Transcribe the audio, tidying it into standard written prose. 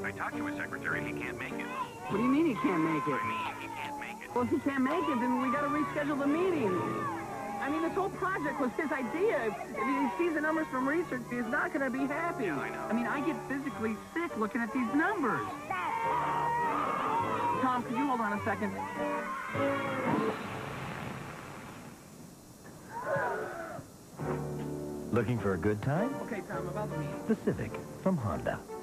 I talked to his secretary. He can't make it. What do you mean he can't make it? I mean, he can't make it. Well, if he can't make it, then we got to reschedule the meeting. I mean, this whole project was his idea. If he sees the numbers from research, he's not going to be happy. Yeah, I know. I mean, I get physically sick looking at these numbers. Tom, could you hold on a second? Looking for a good time? Okay, Tom, about the meeting. The Civic from Honda.